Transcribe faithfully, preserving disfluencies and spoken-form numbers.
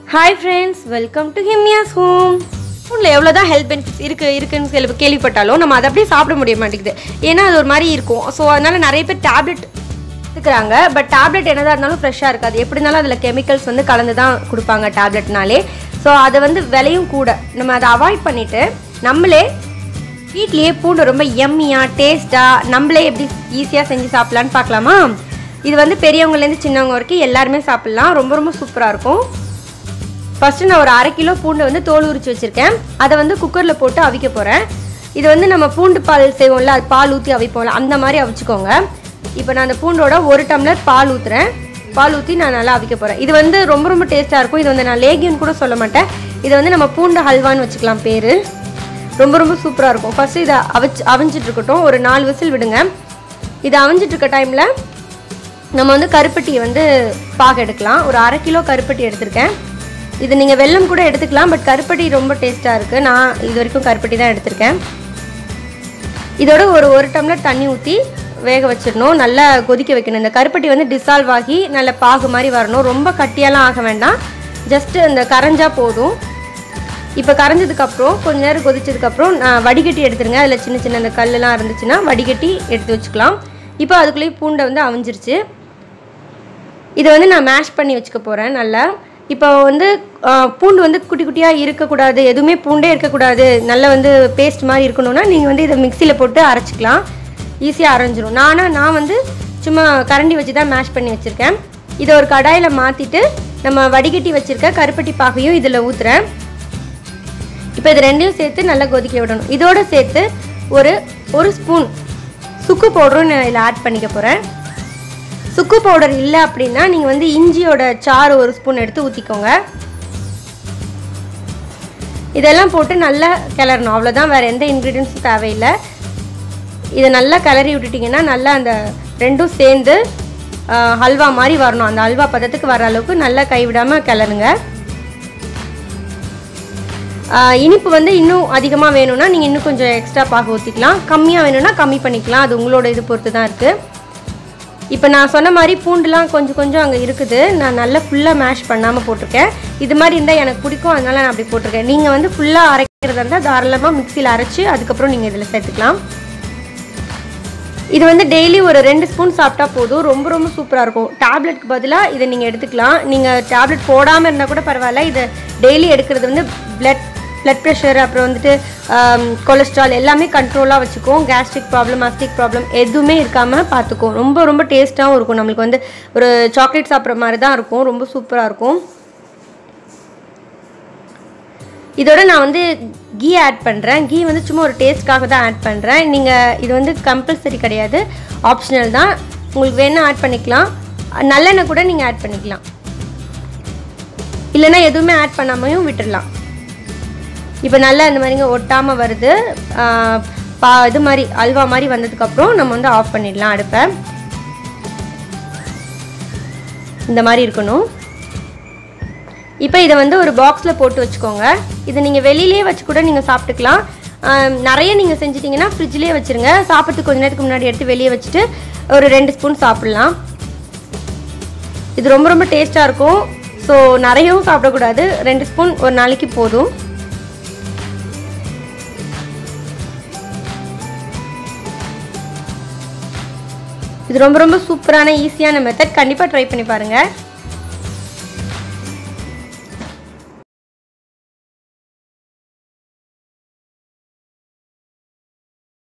Hi friends, welcome to Himya's home. ஃபுட்ல எவ்வளவுதான் health benefits இருக்கு இருக்குன்னு கேள்வி கேள்விப்பட்டாலும் நம்ம அதை அப்படியே சாப்பிட முடிய மாட்டேங்குது. ஏன்னா அது ஒரு மாதிரி இருக்கும். ஸோ அதனால நிறைய பேர் டேப்லெட் எடுத்துக்கிறாங்க. பட் டேப்லெட் என்னதான் இருந்தாலும் ஃப்ரெஷ்ஷாக இருக்காது. எப்படி இருந்தாலும் அதில் கெமிக்கல்ஸ் வந்து கலந்து தான் கொடுப்பாங்க டேப்லெட்னாலே. ஸோ அதை வந்து விலையும் கூட. நம்ம அதை அவாய்ட் பண்ணிட்டு நம்மளே வீட்லேயே பூண்டு ரொம்ப எம்மியாக டேஸ்ட்டாக நம்மளே எப்படி ஈஸியாக செஞ்சு சாப்பிட்லான்னு பார்க்கலாமா? இது வந்து பெரியவங்கலேருந்து சின்னவங்க வரைக்கும் எல்லாருமே சாப்பிட்லாம். ரொம்ப ரொம்ப சூப்பராக இருக்கும். ஃபஸ்ட்டு நான் ஒரு அரை கிலோ பூண்டு வந்து தோல் உரிச்சு வச்சுருக்கேன். அதை வந்து குக்கரில் போட்டு அவிக்க போகிறேன். இது வந்து நம்ம பூண்டு பால் செய்வோம்ல, அது பால் ஊற்றி அவிப்போம்ல, அந்த மாதிரி அவிச்சுக்கோங்க. இப்போ நான் அந்த பூண்டோட ஒரு டம்ளர் பால் ஊற்றுறேன். பால் ஊற்றி நான் நல்லா அவிக்க போகிறேன். இது வந்து ரொம்ப ரொம்ப டேஸ்ட்டாக இருக்கும். இது வந்து நான் லேகியன்னு கூட சொல்ல மாட்டேன். இதை வந்து நம்ம பூண்டு ஹல்வான்னு வச்சுக்கலாம் பேர். ரொம்ப ரொம்ப சூப்பராக இருக்கும். ஃபஸ்ட்டு இதை அவிச்சு அவிஞ்சிட்ருக்கட்டும். ஒரு நாலு விசில் விடுங்க. இதை அவிஞ்சிட்ருக்க டைமில் நம்ம வந்து கருப்பட்டியை வந்து பாக எடுக்கலாம். ஒரு அரை கிலோ கருப்பட்டி எடுத்திருக்கேன். இது நீங்கள் வெல்லம் கூட எடுத்துக்கலாம். பட் கருப்பட்டி ரொம்ப டேஸ்ட்டாக இருக்குது. நான் இது வரைக்கும் கருப்பட்டி தான் எடுத்திருக்கேன். இதோட ஒரு ஒரு டம்ளர் தண்ணி ஊற்றி வேக வச்சிடணும். நல்லா கொதிக்க வைக்கணும். இந்த கருப்பட்டி வந்து டிசால்வ் ஆகி நல்ல பாகு மாதிரி வரணும். ரொம்ப கட்டியெல்லாம் ஆக வேண்டாம். ஜஸ்ட்டு இந்த கரைஞ்சா போதும். இப்போ கரைஞ்சதுக்கப்புறம் கொஞ்ச நேரம் கொதிச்சதுக்கப்புறம் நான் வடிகட்டி எடுத்துருங்க. அதில் சின்ன சின்ன அந்த கல்லெலாம் இருந்துச்சுன்னா வடிகட்டி எடுத்து வச்சுக்கலாம். இப்போ அதுக்குள்ளேயே பூண்டை வந்து அவிஞ்சிருச்சு. இதை வந்து நான் மேஷ் பண்ணி வச்சுக்க போகிறேன் நல்லா. இப்போ வந்து பூண்டு வந்து குட்டி குட்டியாக இருக்கக்கூடாது, எதுவுமே பூண்டே இருக்கக்கூடாது, நல்லா வந்து பேஸ்ட் மாதிரி இருக்கணும்னா நீங்கள் வந்து இதை மிக்சியில் போட்டு அரைச்சிக்கலாம். ஈஸியாக அரைஞ்சிரும். நானாக நான் வந்து சும்மா கரண்டி வச்சு தான் மேஷ் பண்ணி வச்சுருக்கேன். இதை ஒரு கடாயில் மாற்றிட்டு நம்ம வடிகட்டி வச்சுருக்க கருப்பட்டி பாகையும் இதில் ஊற்றுறேன். இப்போ இது ரெண்டையும் சேர்த்து நல்லா கொதிக்க விடணும். இதோடு சேர்த்து ஒரு ஒரு ஸ்பூன் சுக்கு பவுடரும் நான் இதில் ஆட் பண்ணிக்க போகிறேன். சுக்கு பவுடர் இல்லை அப்படின்னா நீங்கள் வந்து இஞ்சியோட சாறு ஒரு ஸ்பூன் எடுத்து ஊற்றிக்கோங்க. இதெல்லாம் போட்டு நல்லா கிளறணும். அவ்வளோதான், வேறு எந்த இன்க்ரீடியன்ஸும் தேவையில்லை. இதை நல்லா கிளறி விட்டுட்டிங்கன்னா நல்லா அந்த ரெண்டும் சேர்ந்து ஹல்வா மாதிரி வரணும். அந்த ஹல்வா பதத்துக்கு வர அளவுக்கு நல்லா கைவிடாமல் கிளறுங்க. இனிப்பு வந்து இன்னும் அதிகமாக வேணும்னா நீங்கள் இன்னும் கொஞ்சம் எக்ஸ்ட்ரா பாக ஊற்றிக்கலாம். கம்மியாக வேணும்னா கம்மி பண்ணிக்கலாம். அது உங்களோட இது பொறுத்து தான் இருக்குது. இப்போ நான் சொன்ன மாதிரி பூண்டுலாம் கொஞ்சம் கொஞ்சம் அங்கே இருக்குது. நான் நல்லா ஃபுல்லாக மேஷ் பண்ணாமல் போட்டிருக்கேன். இது மாதிரி இருந்தால் எனக்கு பிடிக்கும், அதனால் நான் அப்படி போட்டிருக்கேன். நீங்கள் வந்து ஃபுல்லாக அரைக்கிறதா இருந்தால் தாராளமாக மிக்சியில் அரைச்சி அதுக்கப்புறம் நீங்கள் இதில் சேர்த்துக்கலாம். இது வந்து டெய்லி ஒரு ரெண்டு ஸ்பூன் சாப்பிட்டா போதும். ரொம்ப ரொம்ப சூப்பராக இருக்கும். டேப்லெட்டுக்கு பதிலாக இதை நீங்கள் எடுத்துக்கலாம். நீங்கள் டேப்லெட் போடாமல் இருந்தால் கூட பரவாயில்ல. இதை டெய்லி எடுக்கிறது வந்து பிளட் பிளட் ப்ரெஷர் அப்புறம் வந்துட்டு கொலஸ்ட்ரால் எல்லாமே கண்ட்ரோலாக வச்சுக்கும். கேஸ்ட்ரிக் ப்ராப்ளம், அஸ்டிக் ப்ராப்ளம் எதுவுமே இருக்காமல் பார்த்துக்கும். ரொம்ப ரொம்ப டேஸ்ட்டாகவும் இருக்கும். நம்மளுக்கு வந்து ஒரு சாக்லேட் சாப்பிட்ற மாதிரி தான் இருக்கும். ரொம்ப சூப்பராக இருக்கும். இதோட நான் வந்து கீ ஆட் பண்ணுறேன். கீ வந்து சும்மா ஒரு டேஸ்ட்காக தான் ஆட் பண்ணுறேன். நீங்கள் இது வந்து கம்பல்சரி கிடையாது, ஆப்ஷனல் தான். உங்களுக்கு வேணால் ஆட் பண்ணிக்கலாம். நல்லெண்ணெய் கூட நீங்கள் ஆட் பண்ணிக்கலாம். இல்லைன்னா எதுவுமே ஆட் பண்ணாமையும் விட்டுடலாம். இப்போ நல்லா இந்த மாதிரிங்க ஒட்டாமல் வருது. பா இது மாதிரி அல்வா மாதிரி வந்ததுக்கப்புறம் நம்ம வந்து ஆஃப் பண்ணிடலாம் அடுப்பை. இந்த மாதிரி இருக்கணும். இப்போ இதை வந்து ஒரு பாக்ஸில் போட்டு வச்சுக்கோங்க. இதை நீங்கள் வெளியிலே வச்சு கூட நீங்கள் சாப்பிட்டுக்கலாம். நிறைய நீங்கள் செஞ்சிட்டிங்கன்னா ஃப்ரிட்ஜ்லேயே வச்சுருங்க. சாப்பிட்றதுக்கு கொஞ்சம் நேரத்துக்கு முன்னாடி எடுத்து வெளியே வச்சுட்டு ஒரு ரெண்டு ஸ்பூன் சாப்பிட்லாம். இது ரொம்ப ரொம்ப டேஸ்ட்டாக இருக்கும். ஸோ நிறையவும் சாப்பிடக்கூடாது. ரெண்டு ஸ்பூன் ஒரு நாளைக்கு போதும். இது ரொம்ப ரொம்ப சூப்பரான ஈஸியான மெத்தட். கண்டிப்பாக ட்ரை பண்ணி பாருங்கள்.